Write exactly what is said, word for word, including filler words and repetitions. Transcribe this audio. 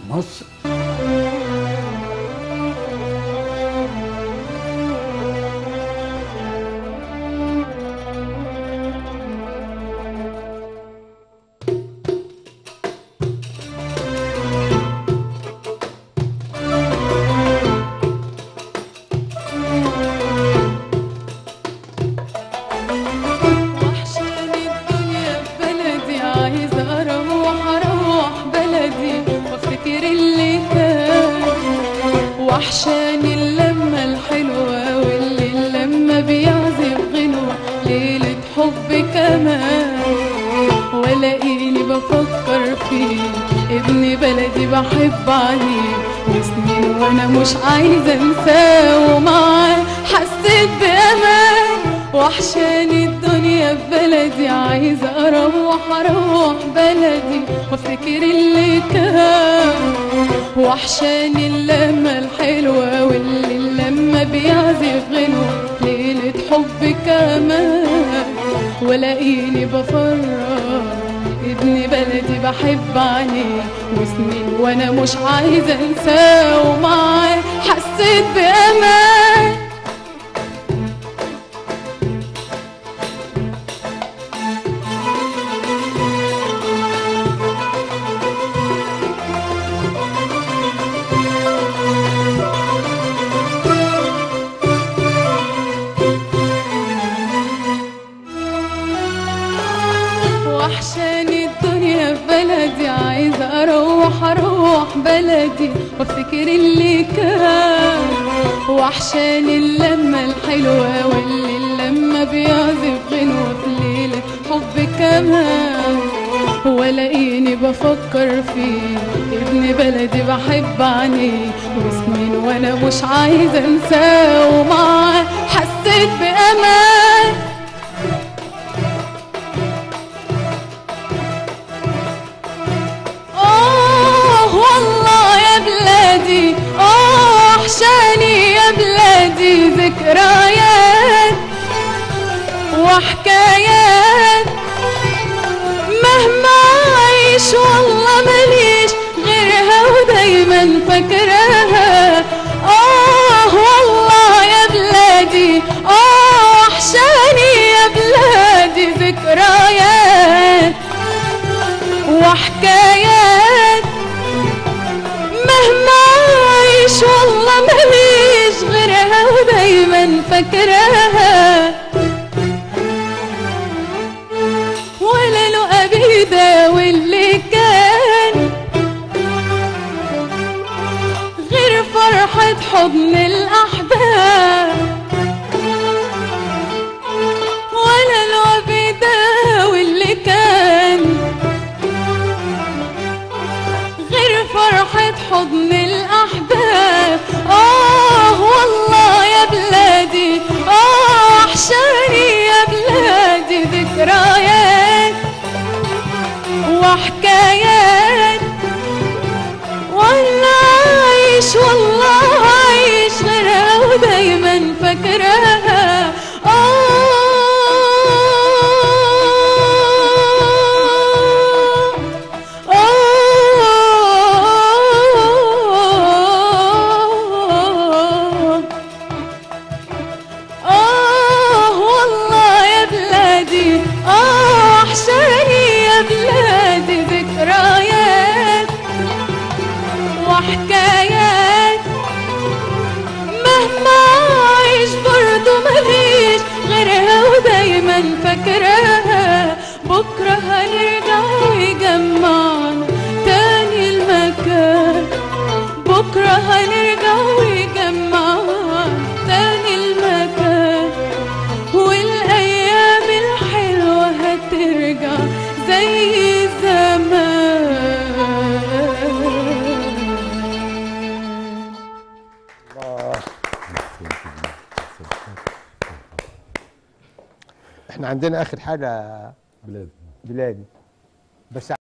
مصر. وحشاني اللمة الحلوة واللي اللمة بيعزف غنوة ليلة حب كمان، ولاقيني بفكر فيه ابن بلدي بحب عليه وسنين وانا مش عايزة انساه ومعاه حسيت بأمان. وحشاني الدنيا ببلدي عايزة اروح اروح بلدي وافتكر اللي كان. وحشاني اللمة الحلوة واللي اللمة بيعزف غنوة ليلة حب كمان، ولاقيني بفرح ابن بلدي بحب عليه وسنين وانا مش عايزة انساه ومعاه حسيت بأمان. وحشاني الدنيا في بلدي عايزة اروح اروح بلدي وافتكر اللي كان. وحشاني اللمة الحلوة واللي اللمة بيعزف غنوة في ليلة حب كمان، ولاقيني بفكر فيه ابن بلدي بحب عليه وسنين وانا مش عايزة انساه ومعاه حسيت بأمان. آه وحشاني يا بلادي ذكريات وحكايات، مهما أعيش والله ماليش غيرها ودايما فاكراها. آه والله يا بلادي آه وحشاني يا بلادي ذكريات وحكايات، مهما أعيش والله ماليش غيرها ودايما فاكراها. ولا له أبيدا واللي كان غير فرحة حضن الأحباب، ولا له أبيدا واللي كان غير فرحة حضن الأحباب. آه والله يا بلادي آه وحشاني يا بلادي ذكريات وحكايات، ولا عايش والله عايش غيرها ودايما فاكراها. آه حكايات، مهما أعيش برضو ماليش غيرها ودايما فاكراها. بكرة هنرجع ويجمعنا تاني المكان، بكرة هنرجع ويجمعنا تاني المكان، والأيام الحلوة هترجع زي زمان. احنا عندنا اخر حاجه بلادي بلادي بس